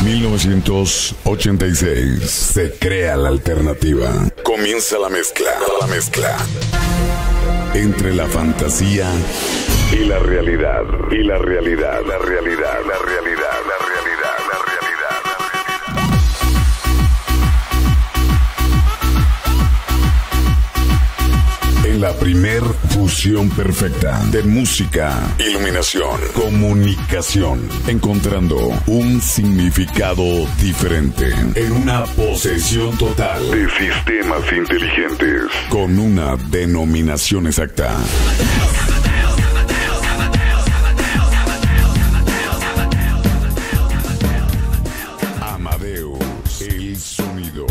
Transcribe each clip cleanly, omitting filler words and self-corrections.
1986. Se crea la alternativa. Comienza la mezcla. Entre la fantasía y la realidad. La realidad. En la primer fusión perfecta de música, iluminación, comunicación, encontrando un significado diferente en una posesión total de sistemas inteligentes con una denominación exacta. Amadeus, el sonido.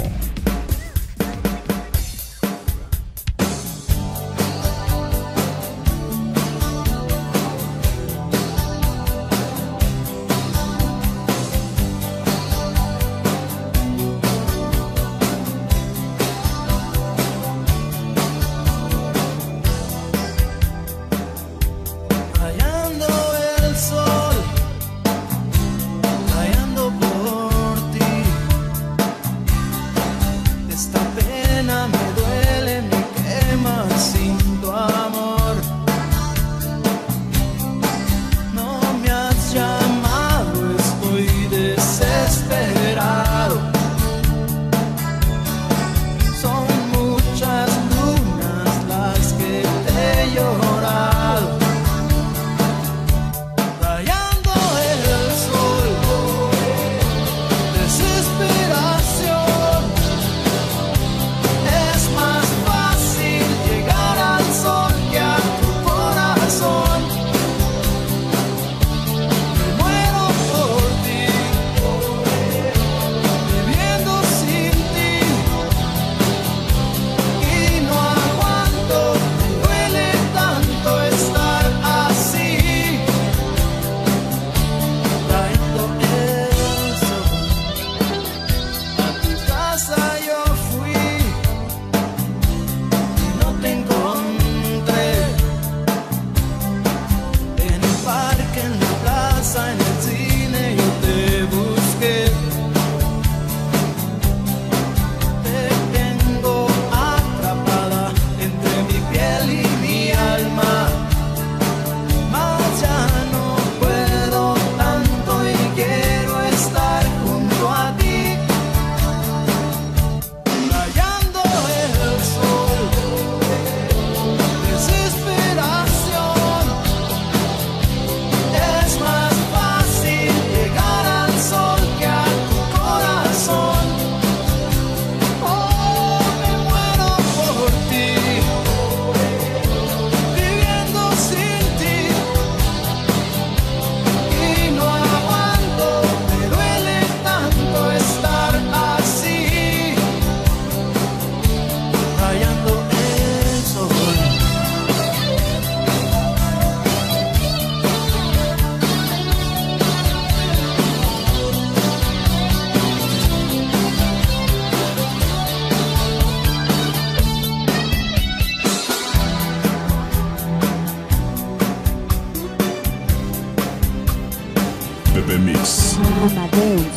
Pepe Mix. Amadeus.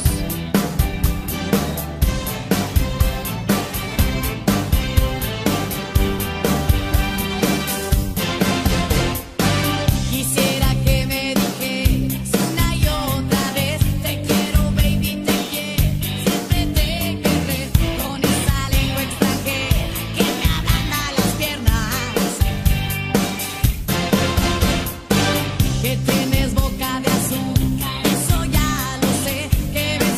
Quisiera que me dijeras una y otra vez: te quiero, baby, te quiero, siempre te querré, con esa lengua extranjera que me ablanda las piernas, que tienes boca de azúcar, eso ya lo sé, que ves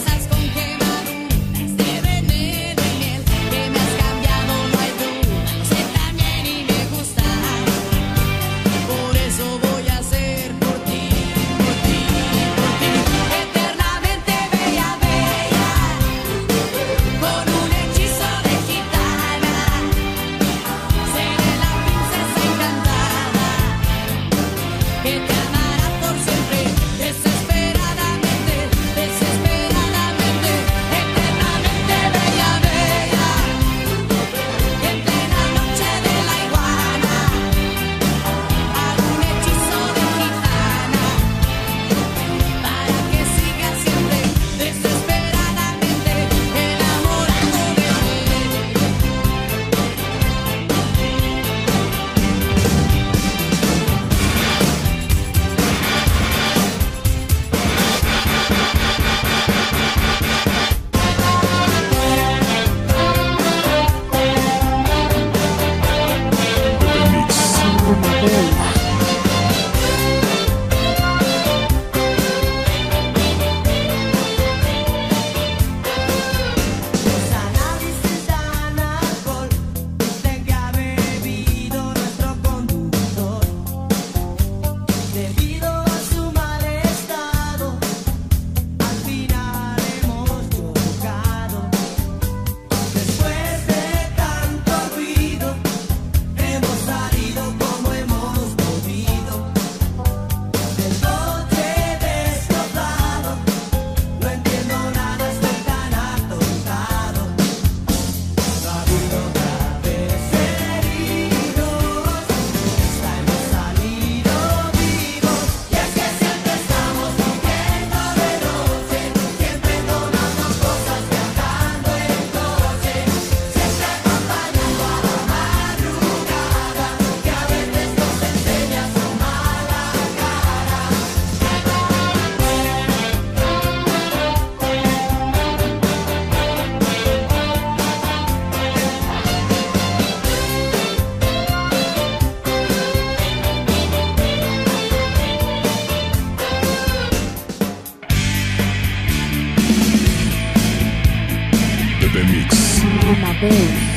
Mix. Amadeus.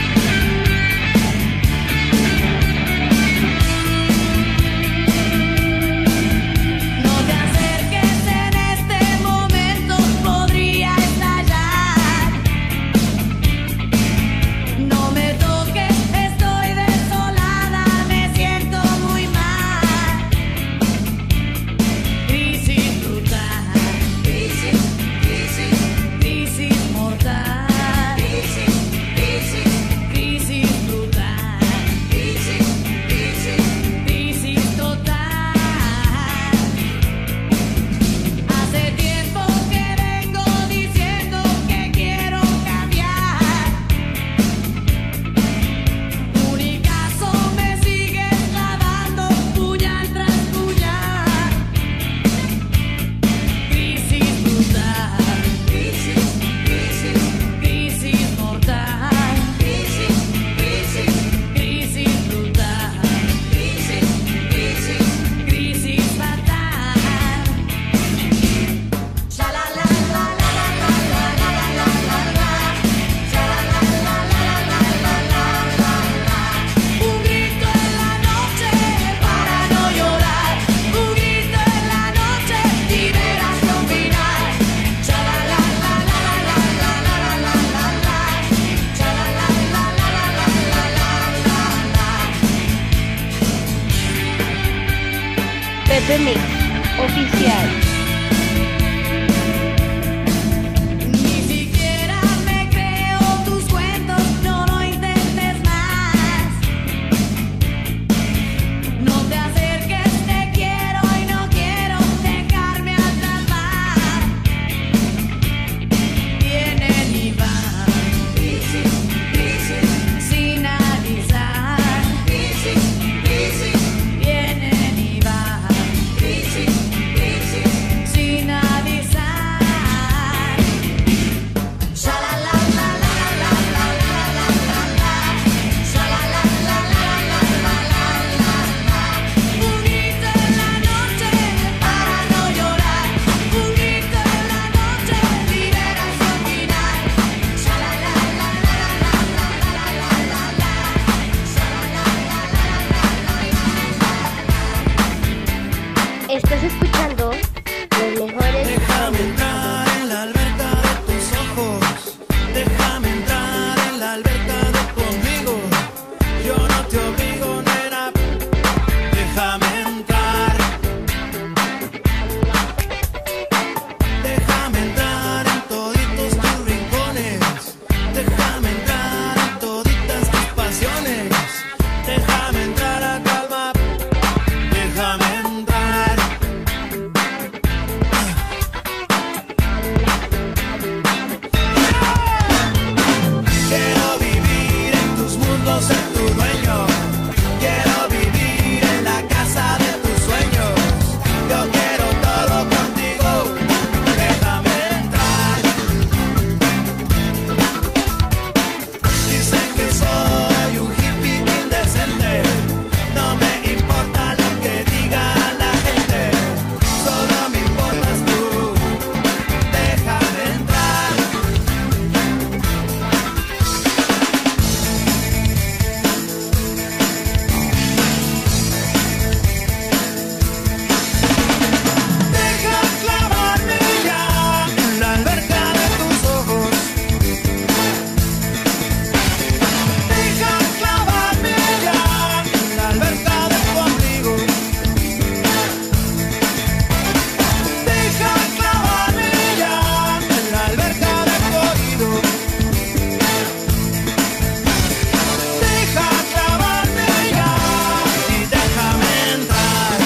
No te acerques en este momento, podría estallar. No me toques, estoy desolada, me siento muy mal. Crisis brutal, crisis mortal. Crisis brutal, crisis total. Hace tiempo que vengo diciendo que quiero cambiar. Unicaso me sigues clavando puñal tras puñal. Crisis brutal, crisis mortal. Crisis brutal, crisis fatal. Sha la la la la la la la la la la. Sha la la la la la la la la la. Un grito en la noche para no llorar. Un grito en la noche, liberación final. Sha la la la la la la la la la la. Sha la la la la la la la la la. Pepe Mix oficial. Ni siquiera me creo tus cuentos, no lo intentes más. No te acerques, te quiero y no quiero dejarme atrapar. Vienen y van, sin avisar. Vienen y van, sin avisar. Sha la la la la la la la la la la. Sha la la la la la la la la la. Un grito en la noche para no llorar. Un grito en la noche, liberación final. Sha la la la la la la la la la la. Sha la la la la la la la. Estás escuchando los mejores. Déjame entrar en la alberca de tus ojos. Déjame entrar en la alberca de tu ombligo. Yo no te obligo, nena. Déjame entrar. Déjame entrar en toditos tus rincones. Déjame entrar en toditas tus pasiones. Déjame entrar a calma. Déjame entrar. Quiero vivir en tus mundos, ser tu dueño. Quiero vivir en la casa de tus sueños. Yo quiero todo contigo. Déjame entrar. Dicen que soy un hippie indecente. No me importa lo que diga la gente. Solo me importas tú. Déjame entrar. Deja clavarme ya en la alberca de tus ojos. Deja clavarme ya en la alberca de tu ombligo. Deja clavarme ya en la alberca de tu oído. Deja clavarme ya y déjame entrar.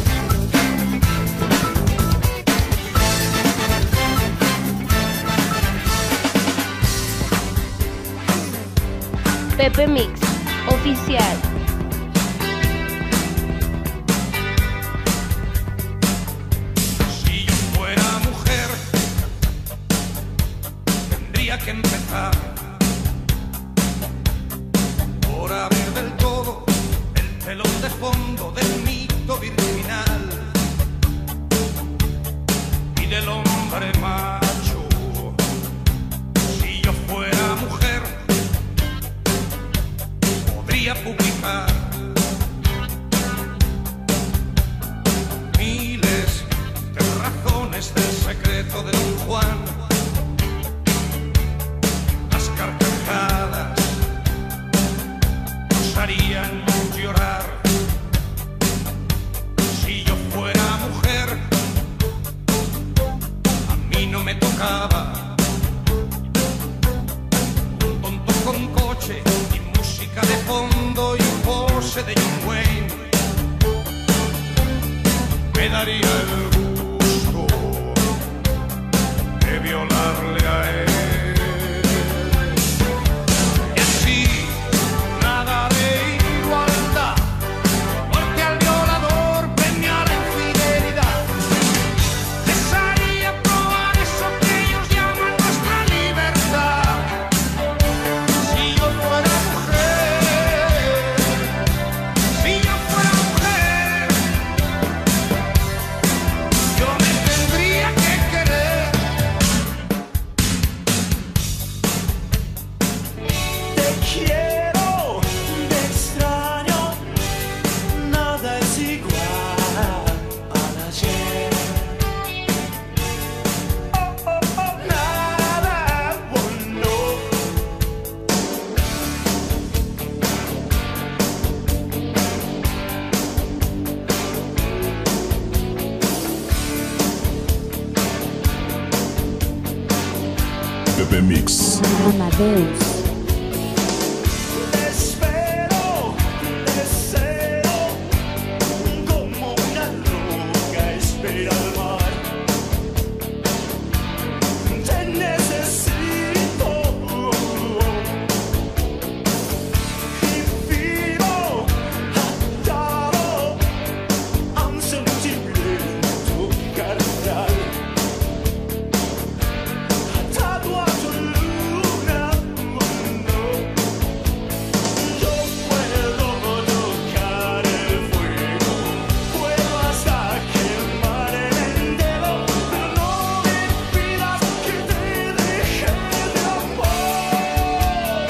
Pepe Mix oficial. Si yo fuera mujer, tendría que empezar por abrir del todo el telón de fondo del mito virginal y del hombre macho. Si yo fuera Juan. Las carcajadas nos harían llorar. Si yo fuera mujer, a mí no me tocaba un tonto con coche y música de fondo y pose de John Wayne. Me daría el gusto de violarle a él. Y así, nada de igualdad, porque al violador premia la infidelidad. Les haría probar eso que ellos llaman nuestra libertad. Si yo fuera mujer, si yo fuera mujer, yo me tendría que querer. Te quiero, te extraño, nada es igual al ayer. Oh, oh, oh, nada bueno. Pepe Mix. Amadeus. Te espero, deseo, como una roca espera al mar. Te necesito y vivo atado a un sentimiento carnal, atado a tu luna. Yo puedo tocar el fuego, puedo hasta quemar el dedo, pero no me pidas que te deje de amar.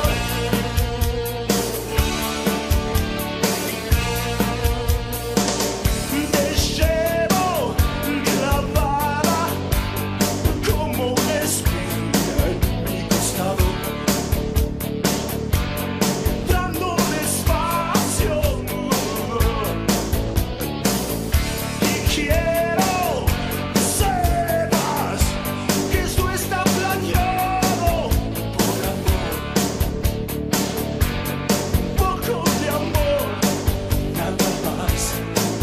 Te llevo clavada como una espina en mi costado, entrando despacio, y quiero que sepas que esto está planeado por amor, un poco de amor, nada más.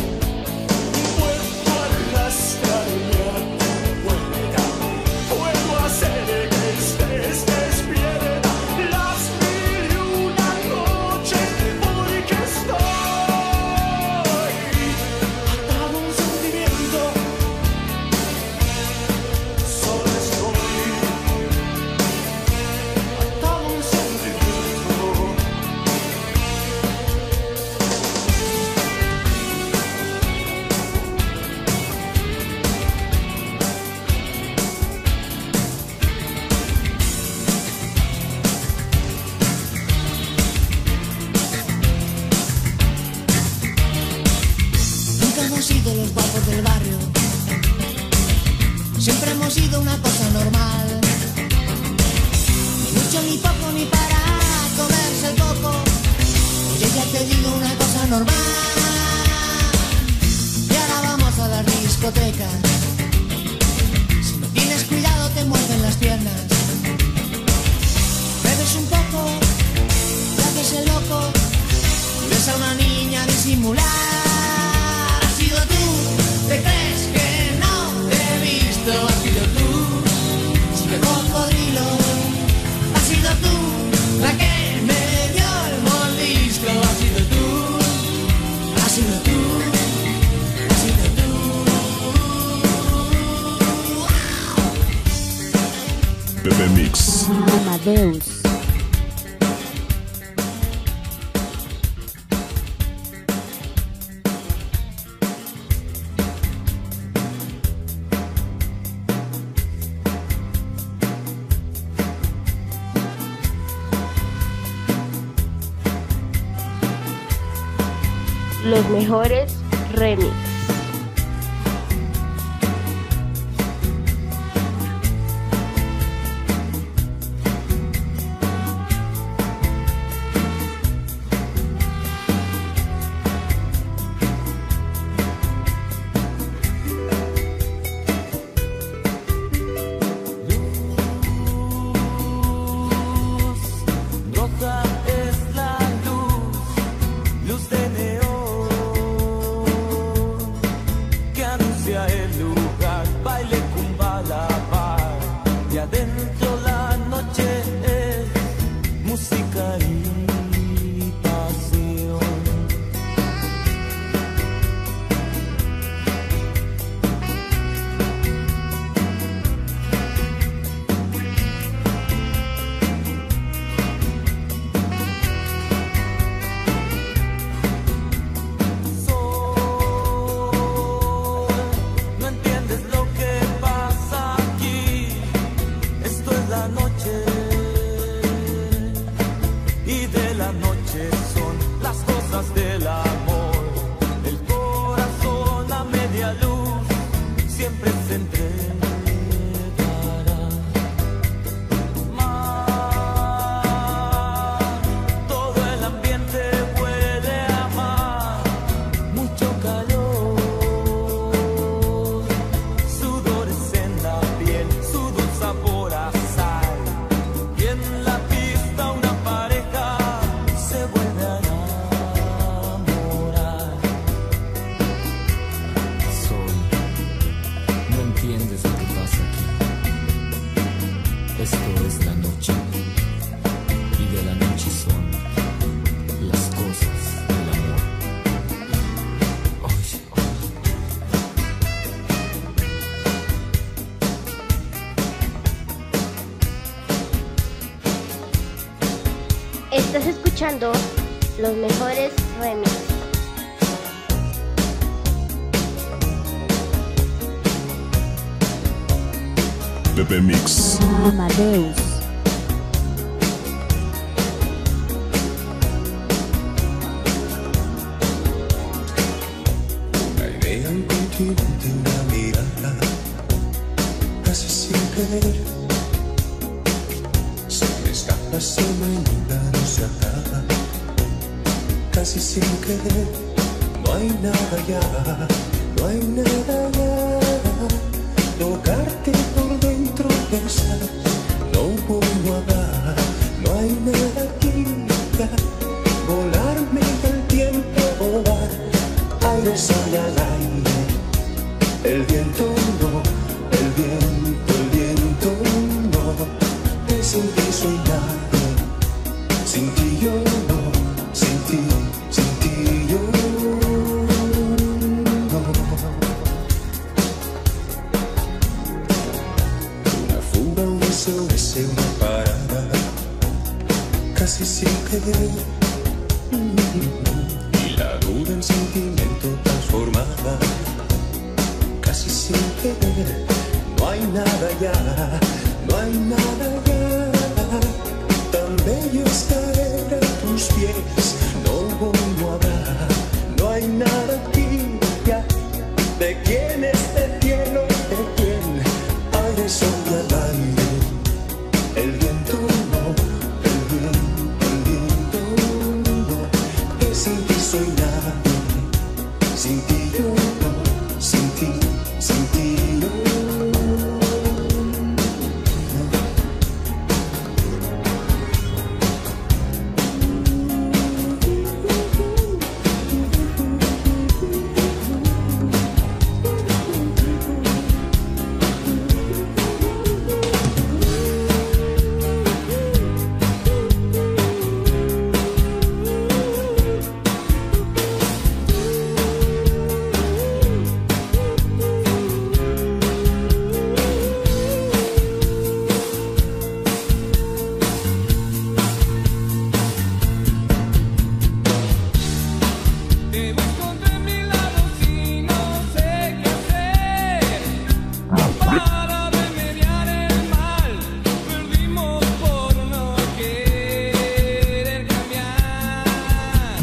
Puedo arrastrarme a tu vuelta, puedo hacer que estés despierta las mil y una noches, porque estoy atado a un sentimiento, solo estoy atado a un sentimiento. Nunca hemos sido los guapos del barrio, siempre hemos sido una cosa normal. Ni mucho, ni poco, ni para comerse el coco. Oye, ya te digo una cosa normal. Y ahora vamos a las discotecas. Si no tienes cuidado te muerden las piernas. Bebes un poco, te haces el loco, ves a una niña disimular. Has sido tú, te crees que no te he visto. Has sido tú, chico cocodrilo. Has sido tú, la que me dio el mordisco. Has sido tú, has sido tú, has sido tú. Pepe Mix. Amadeus. Los mejores remix. Estás escuchando los mejores remixes. Pepe Mix. Amadeus. Una idea, un continente, una mirada, casi sin querer. Se me escapa, se me inunda, no se acaba, casi sin querer. No hay nada ya, no hay nada ya. Tocarte por dentro, pensar, no puedo hablar, no hay nada aquí ya. Volarme el tiempo, volar, aire sale al aire, el viento no, el viento no, que sin ti soy nadie, sin ti yo no, sin ti yo no. Una fuga, un SOS, una parada, casi sin querer. Y la duda en sentimiento transformada, casi sin querer. No hay nada ya, no hay nada ya. Tan bello es caer a tus pies, no vuelvo a hablar. No hay nada aquí ya. ¿De quién este cielo? ¿De quién? Aire sobre el aire, el viento no, el viento no, que sin ti soy nadie, sin ti yo no, sin ti yo no. Te busco de mi lado si no sé qué hacer. Para remediar el mal, perdimos por no querer cambiar.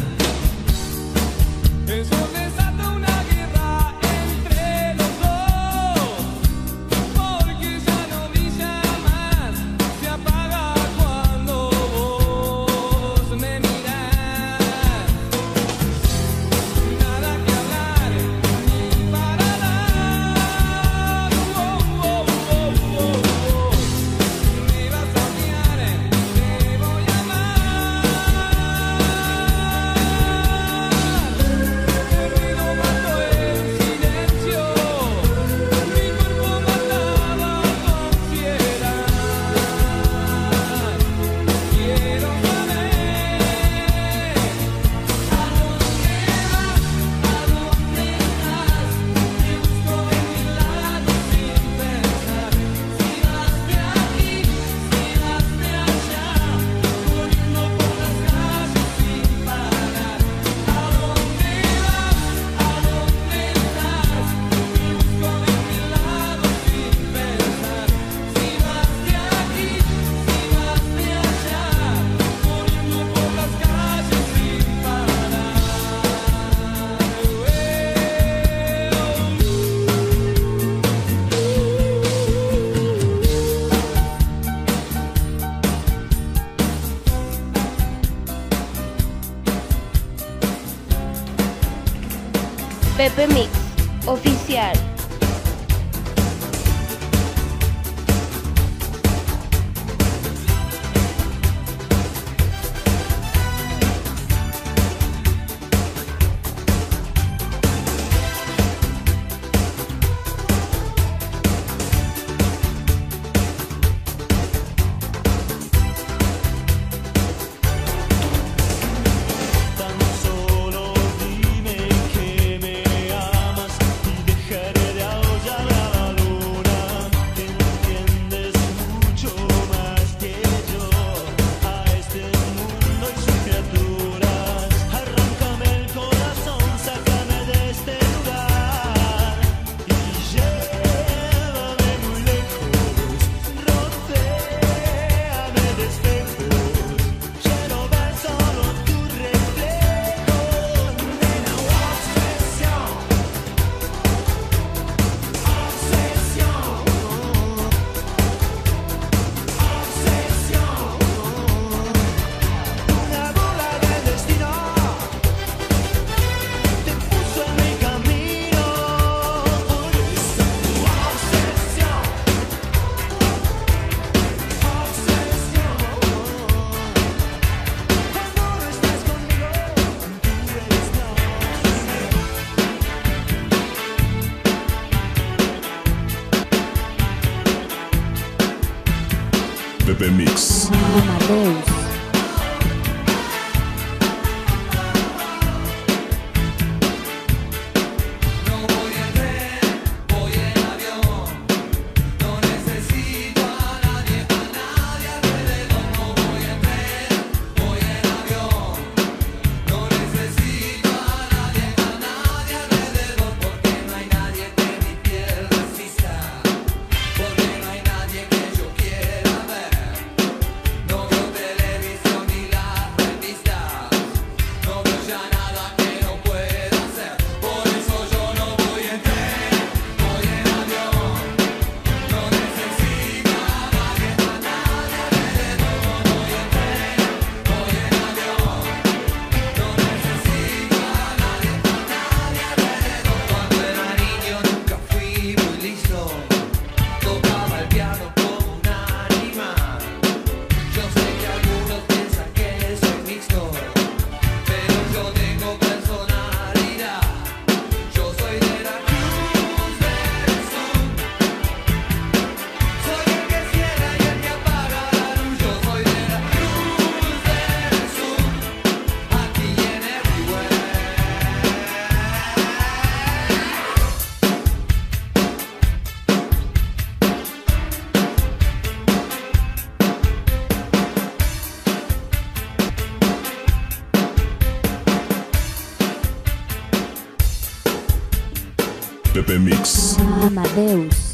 Eso desata una guerra entre los dos, porque ya no brilla más, se apaga cuando vos me mirás. Nada que hablar, ni para dar. Me vas a odiar, te voy a amar. El ruido mató el silencio, mi cuerpo mataba tu ansiedad. Quiero saber ¿a dónde vas? ¿A dónde estás? Te busco de mi lado sin pensar. Si vas de aquí, si vas de allá, corriendo por las calles sin parar. ¿A dónde vas? ¿A dónde estás? Te busco de mi lado sin pensar. Si vas de aquí, si vas de allá, corriendo por las calles sin parar. Pepe Mix oficial. Tan solo dime que me amas y dejaré Pepe Mix. Amadeus. Pepe Mix. Amadeus.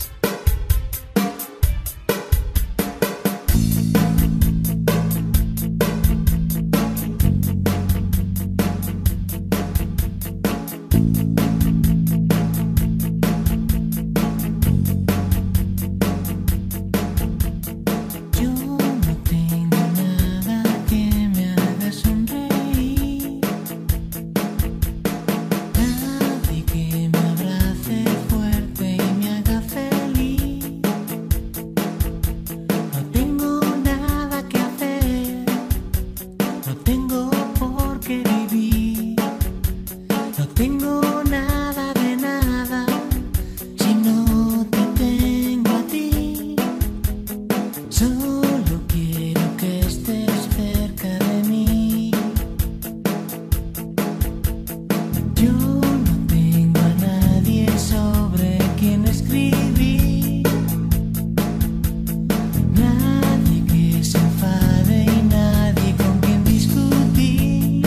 Yo no tengo nada que me haga sonreír, nadie que me abrace fuerte y me haga feliz. No tengo nada que hacer, no tengo por qué vivir, no tengo nada de nada si no te tengo a ti. Solo quiero que estés cerca de mí. Yo no tengo a nadie sobre quien escribir, nadie que se enfade y nadie con quien discutir.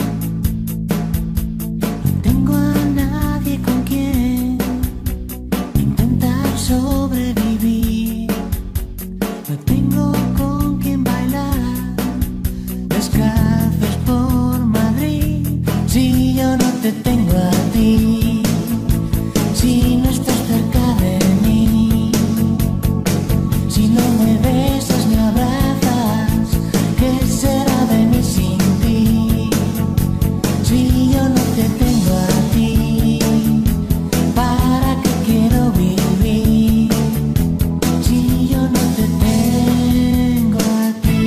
No tengo a nadie con quien intentar sobrevivir. No tengo con quien bailar descalzos por Madrid. Si yo no te tengo a ti, si no estás cerca de mí, si no me besas ni abrazas, ¿qué será de mí sin ti? Si yo no te tengo a ti, ¿para qué quiero vivir? Si yo no te tengo a ti.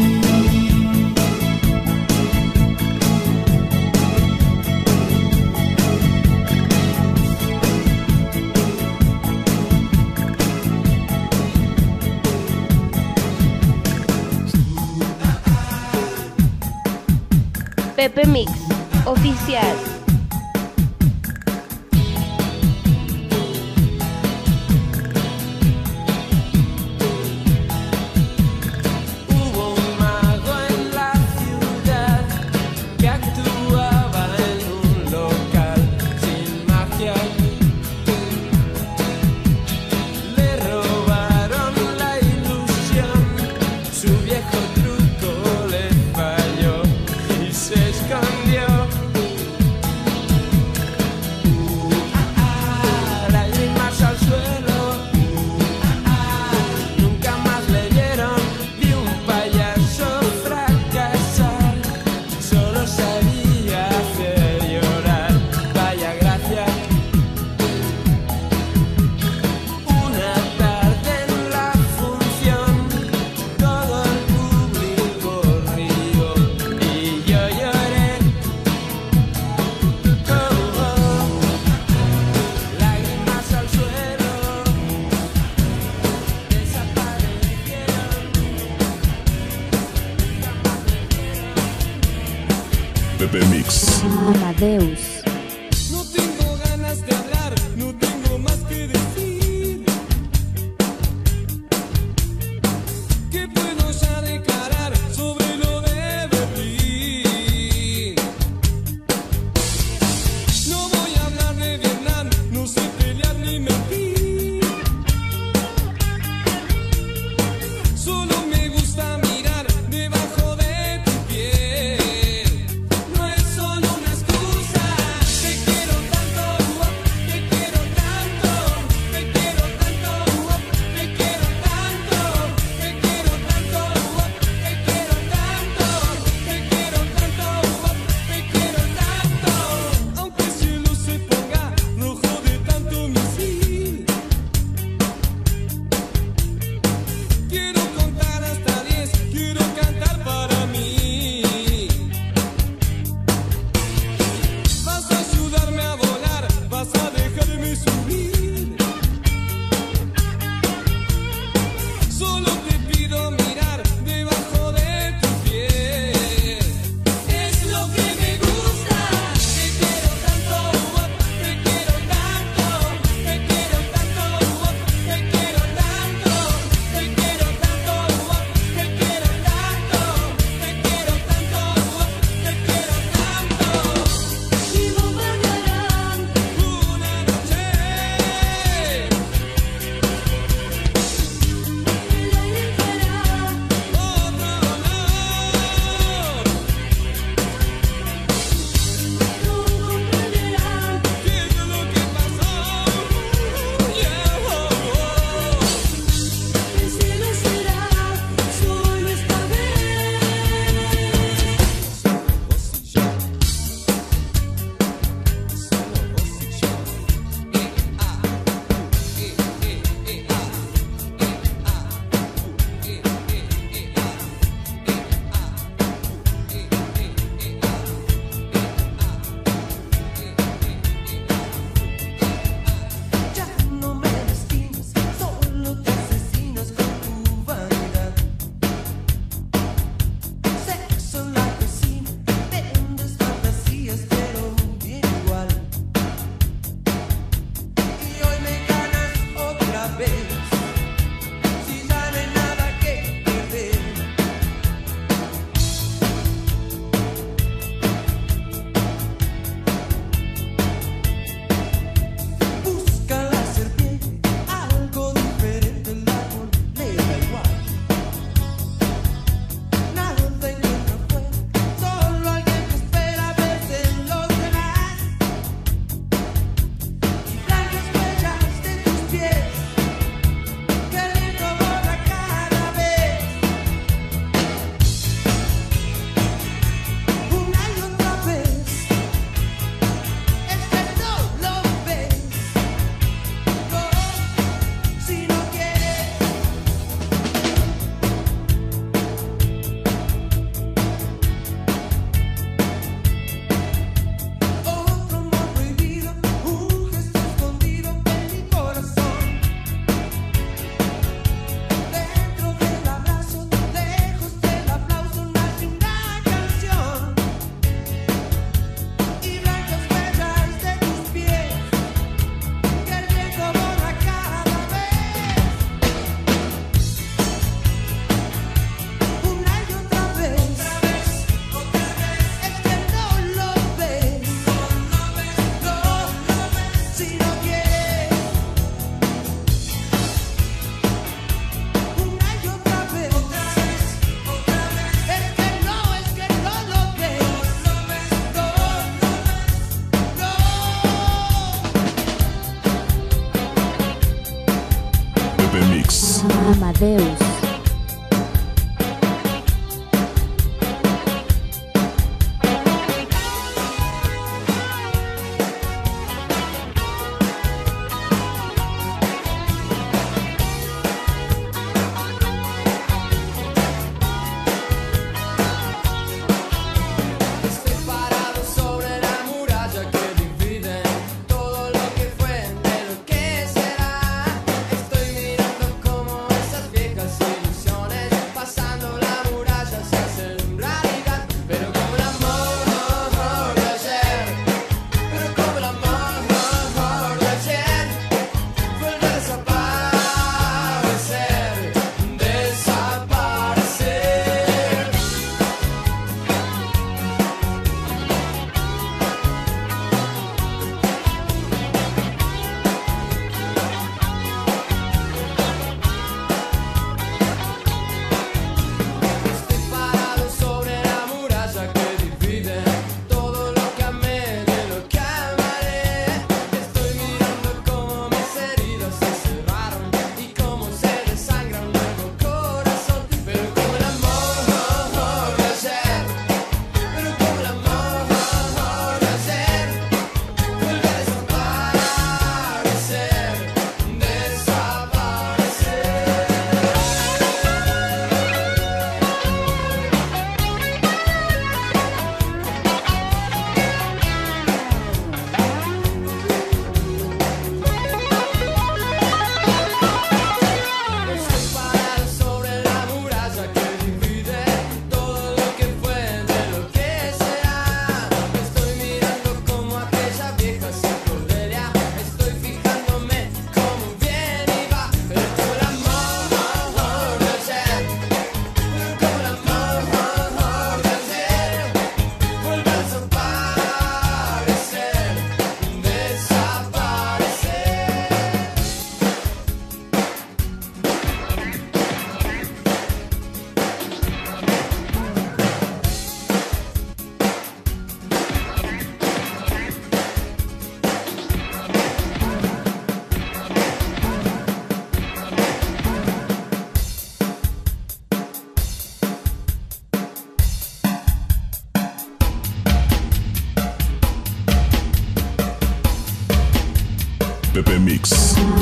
Pepe Mix Oficial. Hubo un mago en la ciudad que actuaba en un local sin magia. Le robaron la ilusión, su viejo truco le falló y se escondió. Pepe Mix. Amadeus. No tengo ganas de hablar, no tengo más que decir. ¿Qué puedo ya declarar sobre lo de Berlín? No voy a hablar de Vietnam, no sé pelear ni mentir. Solo me gusta mirar debajo de tu piel. No es solo una excusa. Te quiero tanto, te quiero tanto, te quiero tanto, te quiero tanto, te quiero tanto, te quiero tanto, te quiero tanto, te quiero tanto. Aunque el cielo se ponga rojo de tanto misil, quiero contar hasta 10, quiero cantar para mí. Vas a ayudarme a volar, vas a dejarme subir. Solo te pido mirar debajo de tu piel. Es lo que me gusta. Te quiero tanto, te quiero tanto, te quiero tanto, te quiero tanto, te quiero tanto, te quiero tanto, te quiero tanto, te quiero tanto. Y bombardearán una noche.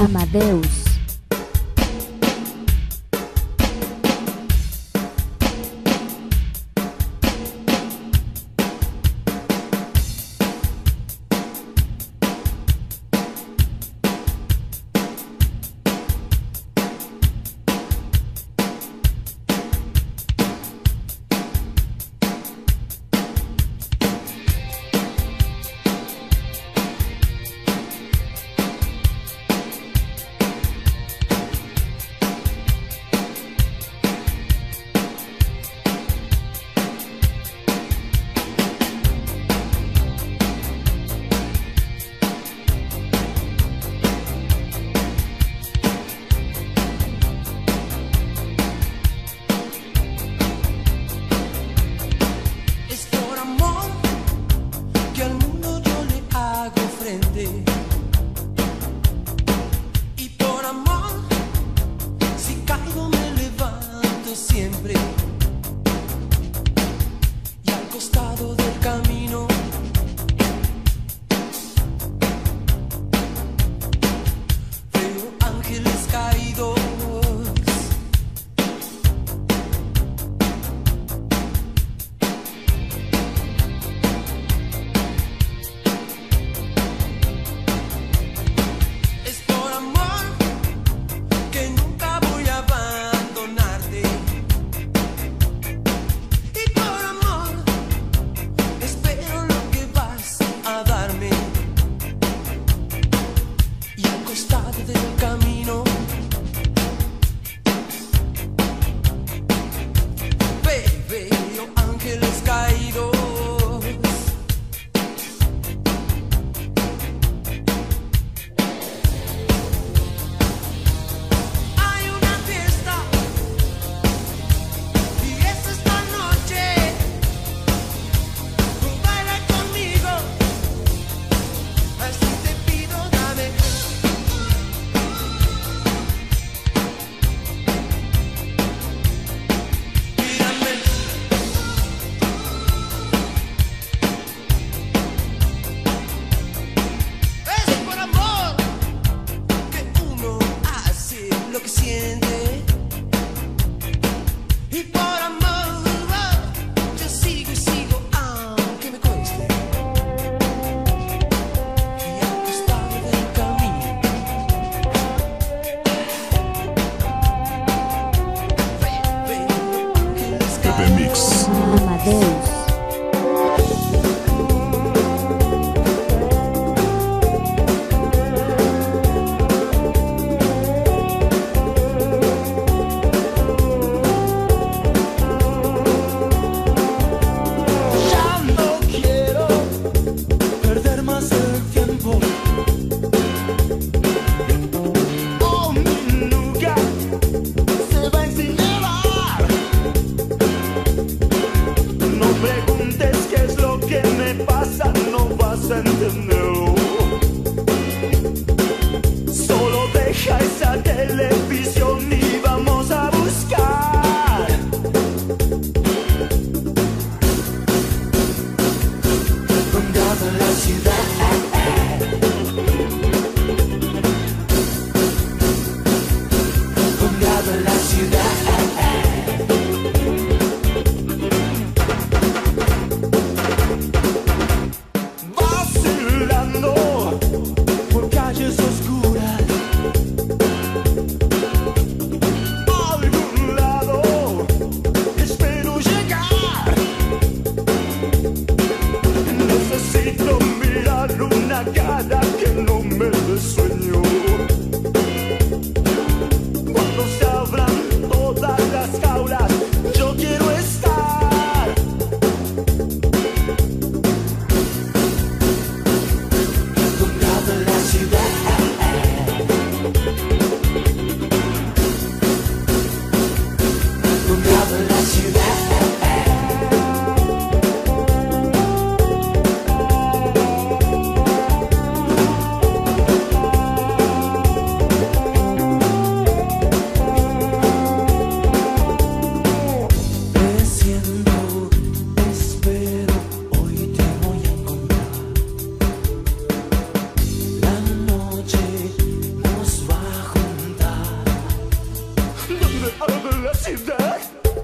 Amadeus. Amadeus. Ya no quiero perder más el tiempo. Oh, mi lugar se va a incinerar. No preguntes qué es lo que me pasa, no vas a entenderlo. Solo deja esa televisión y vamos a buscar. Condado en la ciudad. Condado en la ciudad. Vacilar. ciudad.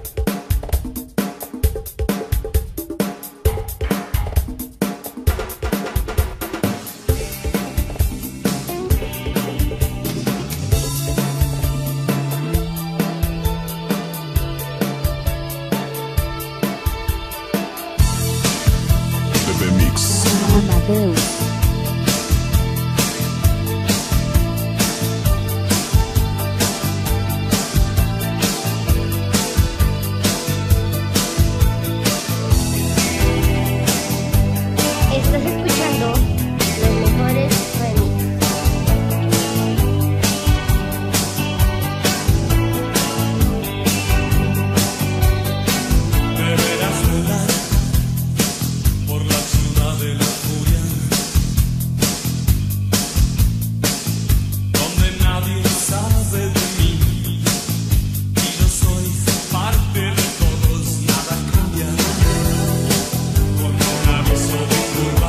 Pepe Mix. Amadeus. Estás escuchando los mejores remix. Deberás volar por la ciudad de la furia, donde nadie sabe de mí y yo soy parte de todos. Nada cambia con un aviso de curva.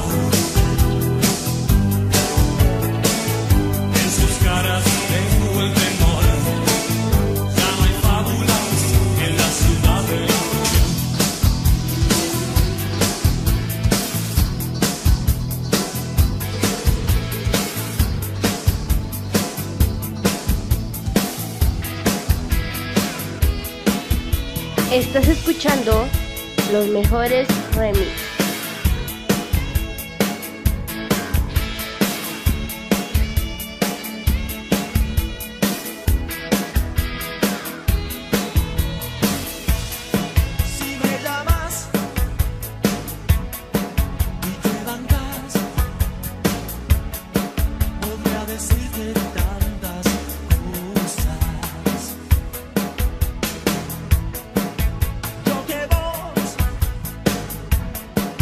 En sus caras tengo el temor. Ya no hay fábulas en la ciudad de la furia. Estás escuchando los mejores remix. Si me llamas y te dan gas, podría decirte tantas cosas. Yo que vos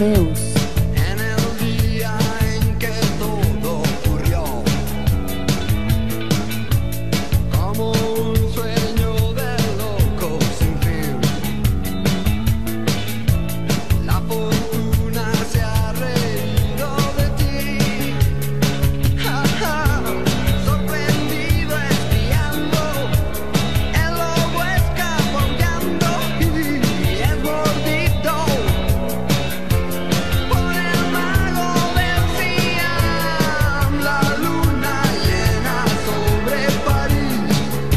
Amadeus. En el día en que todo ocurrió, como un sueño de loco sin fin, la fortuna se ha reído de ti, sorprendido espiando, el lobo escapoteando y es mordido por el mago del Siam. La luna llena sobre París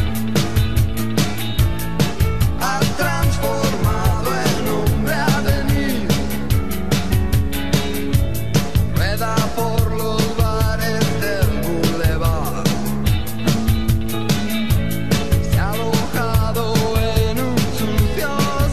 ha transformado el hombre a venir. Rueda por los bares del boulevard, se ha alojado en un sucio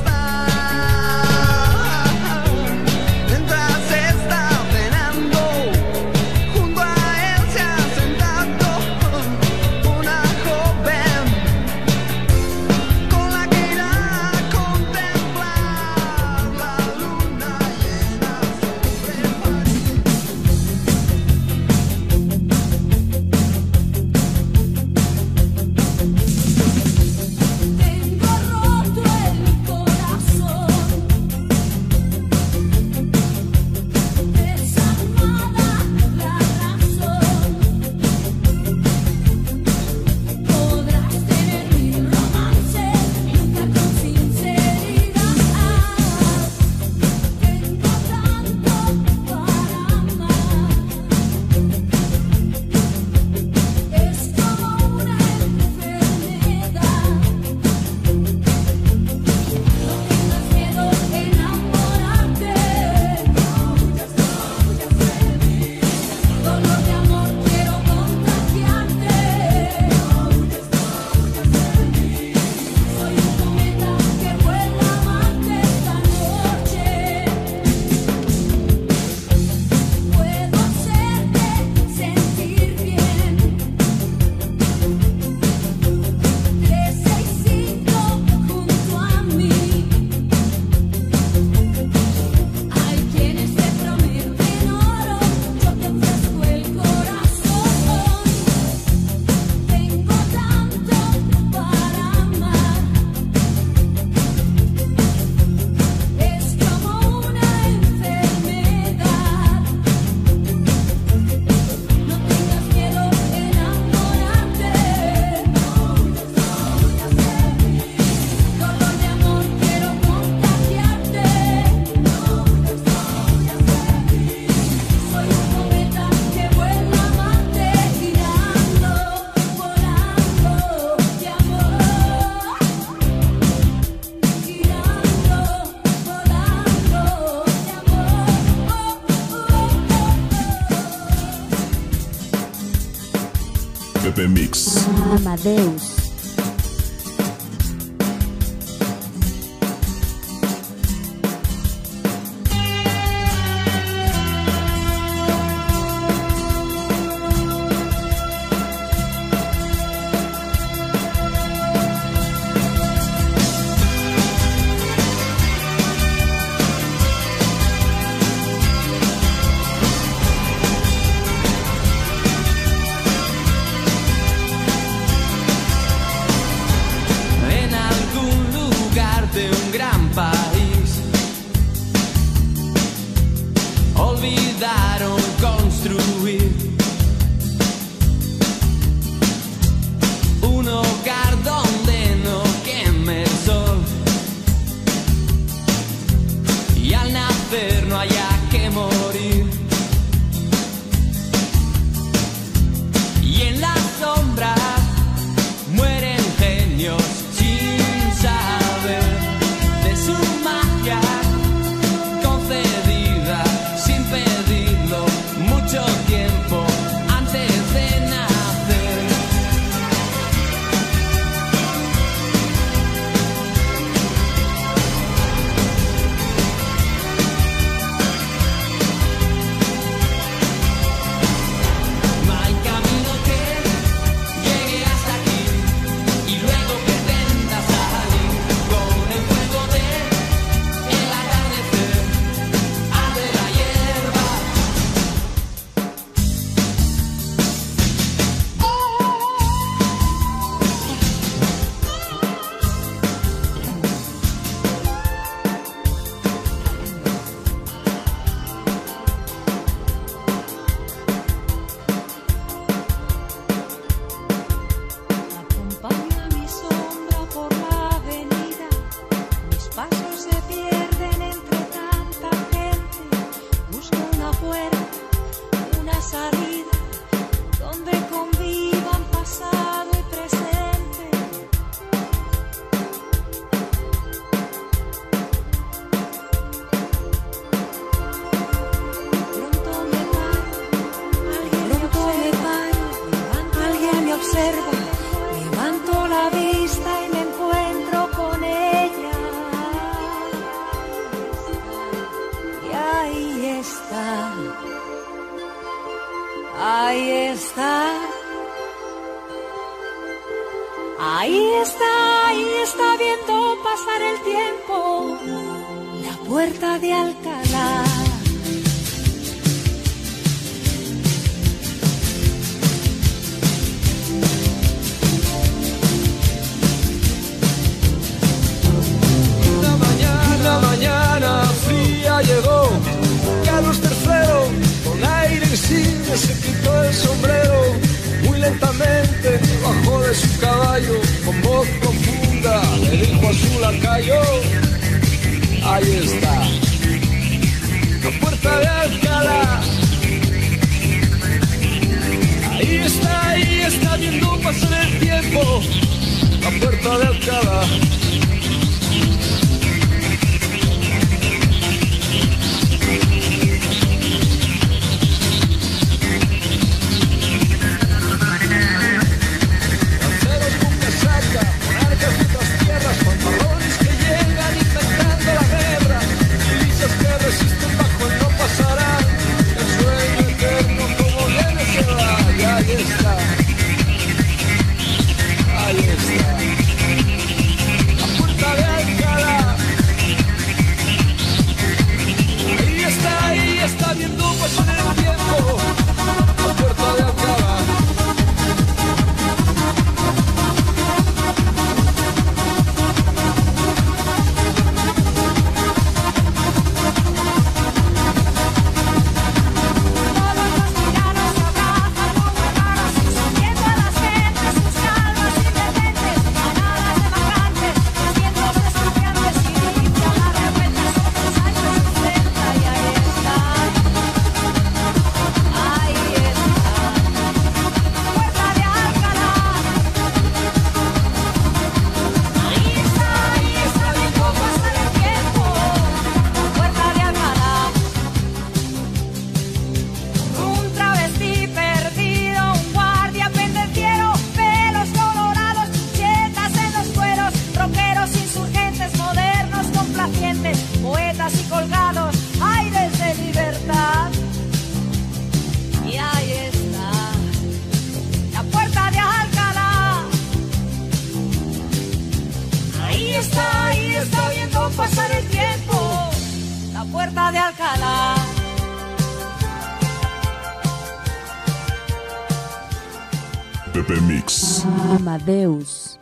hostal. Mientras está cenando, junto a él se ha sentado una joven con la que irá a contemplar la luna llena sobre París. Tengo roto el corazón, desarmada la razón. Podrás tener mi romance, nunca con sinceridad. Tengo tanto para amar, es como una enfermedad. No tengas miedo de enamorarte, dolor de amor quiero contagiarte. Soy un cometa que vuela a amarte esta noche. Puedo hacerte sentir bien. 365 junto a mí. Hay quienes te prometen oro, yo te ofrezco el corazón. Tengo tanto para amar, es como una enfermedad. No tengas miedo de enamorarte, dolor de amor quiero contagiarte. Soy un cometa que vuela a amarte, girando, volando de amor, girando, volando de amor. Pepe Mix. Amadeus. Ahí está viendo pasar el tiempo, la puerta de Alcalá. Una mañana fría llegó Carlos III, con aire insigne se quitó el sombrero. Muy lentamente bajó de su caballo, con voz profunda le dijo a su lacayo: ahí está, la puerta de Alcalá. Ahí está viendo pasar el tiempo, la puerta de Alcalá. Monarcas de otras tierras, fanfarrones que llegan inventando la guerra, milicias que resisten bajo el no pasarán, el sueño eterno como viene se va. Y ahí está, la puerta de Alcalá. Ahí está viendo pasar el tiempo, la puerta de Alcalá. Poetas y colgados, aires de libertad. Y ahí está, la puerta de Alcalá. Ahí está viendo pasar el tiempo, la puerta de Alcalá. Pepe Mix. Amadeus.